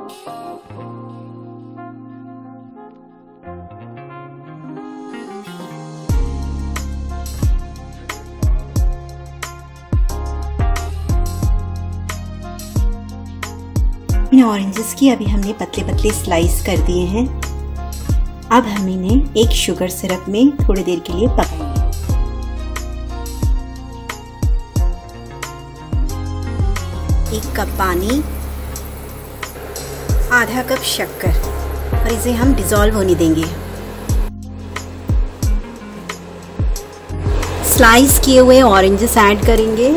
इन oranges की अभी हमने पतले पतले स्लाइस कर दिए हैं। अब हम इन्हें एक शुगर सिरप में थोड़ी देर के लिए पकाएंगे। एक कप पानी, आधा कप शक्कर और इसे हम डिज़ोल्व होने देंगे। स्लाइस किए हुए ऑरेंजेस ऐड करेंगे।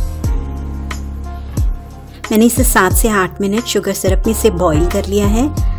मैंने इसे 7 से 8 मिनट शुगर सिरप में से बॉईल कर लिया है।